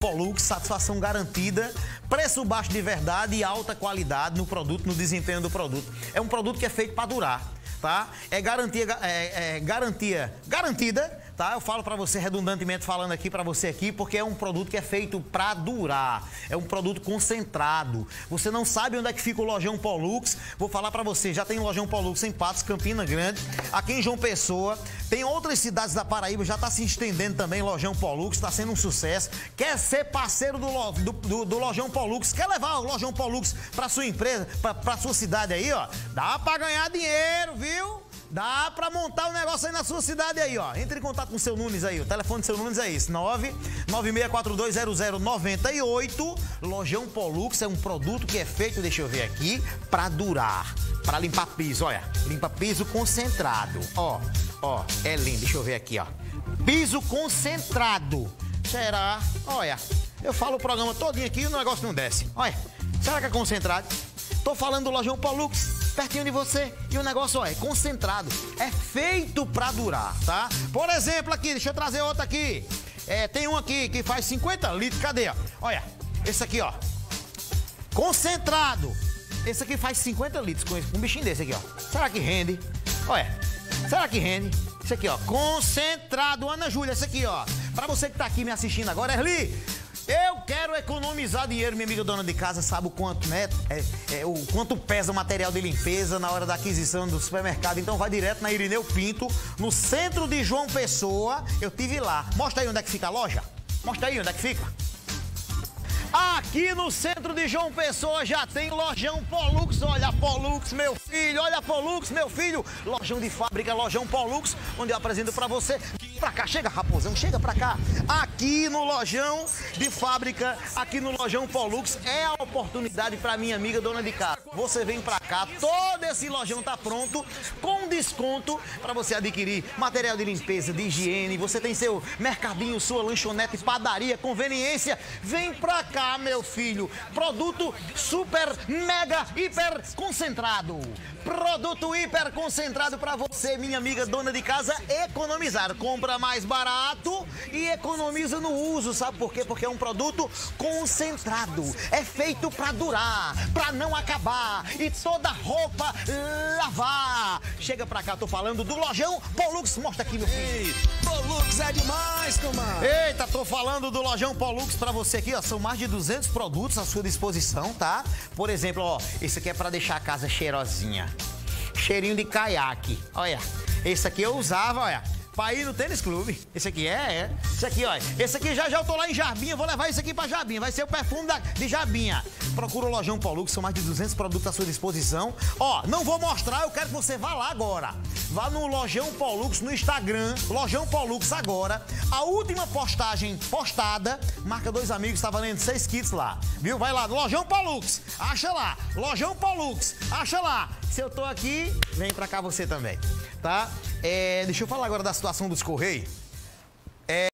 Pollux, satisfação garantida, preço baixo de verdade e alta qualidade no produto, no desempenho do produto. É um produto que é feito para durar, tá? É garantia garantida, tá? Eu falo para você redundantemente falando aqui para você aqui, porque é um produto que é feito para durar. É um produto concentrado. Você não sabe onde é que fica o Lojão Pollux. Vou falar para você, já tem Lojão Pollux em Patos, Campina Grande, aqui em João Pessoa. Tem outras cidades da Paraíba, já está se estendendo também Lojão Pollux, está sendo um sucesso. Quer ser parceiro do Lojão Pollux? Quer levar o Lojão Pollux para sua empresa, para sua cidade aí, ó? Dá para ganhar dinheiro, viu? Dá pra montar um negócio aí na sua cidade aí, ó. Entre em contato com o seu Nunes aí. O telefone do seu Nunes é esse, 996420098. Lojão Pollux é um produto que é feito, deixa eu ver aqui, pra durar. Pra limpar piso, olha. Limpa piso concentrado. Ó, é lindo. Deixa eu ver aqui, ó. Piso concentrado. Será? Olha, eu falo o programa todinho aqui e o negócio não desce. Olha, será que é concentrado? Tô falando do Lojão Pollux, pertinho de você. E o negócio, ó, é concentrado. É feito pra durar, tá? Por exemplo, aqui, deixa eu trazer outro aqui. Tem um aqui que faz 50 litros. Cadê, ó? Olha, esse aqui, ó. Concentrado. Esse aqui faz 50 litros com um bichinho desse aqui, ó. Será que rende? Olha, será que rende? Esse aqui, ó, concentrado. Ana Júlia, esse aqui, ó. Pra você que tá aqui me assistindo agora, Erli, eu quero economizar dinheiro, minha amiga dona de casa sabe o quanto, né? O quanto pesa o material de limpeza na hora da aquisição do supermercado. Então vai direto na Irineu Pinto, no centro de João Pessoa. Eu tive lá. Mostra aí onde é que fica a loja. Mostra aí onde é que fica. Aqui no centro de João Pessoa já tem Lojão Pollux. Olha a Pollux, meu filho. Olha a Pollux, meu filho. Lojão de fábrica, Lojão Pollux, onde eu apresento pra você. Pra cá, chega, raposão, chega pra cá. Aqui no Lojão de fábrica, aqui no Lojão Pollux, é a oportunidade pra minha amiga dona de casa. Você vem pra cá, todo esse lojão tá pronto, com desconto pra você adquirir material de limpeza, de higiene. Você tem seu mercadinho, sua lanchonete, padaria, conveniência. Vem pra cá, meu filho. Produto super, mega, hiper concentrado. Produto hiper concentrado pra você, minha amiga dona de casa, economizar. Compra mais barato e economiza no uso, sabe por quê? Porque é um produto concentrado, é feito pra durar, pra não acabar e toda roupa lavar. Chega pra cá, tô falando do Lojão Pollux, mostra aqui, meu filho. Pollux é demais, comadre. Eita, tô falando do Lojão Pollux pra você aqui, ó, são mais de 200 produtos à sua disposição, tá? Por exemplo, ó, esse aqui é pra deixar a casa cheirosinha, cheirinho de caiaque, olha, esse aqui eu usava, olha, pra ir no tênis clube. Esse aqui esse aqui, olha. Esse aqui já eu tô lá em Jarbinha, vou levar esse aqui pra Jarbinha. Vai ser o perfume de Jarbinha. Procura o Lojão Pollux, são mais de 200 produtos à sua disposição. Ó, não vou mostrar, eu quero que você vá lá agora. Vá no Lojão Pollux, no Instagram, Lojão Pollux agora. A última postagem postada, marca dois amigos, tá valendo 6 kits lá. Viu? Vai lá, Lojão Pollux, acha lá. Lojão Pollux, acha lá. Se eu tô aqui, vem pra cá você também, tá? Deixa eu falar agora da situação dos Correios.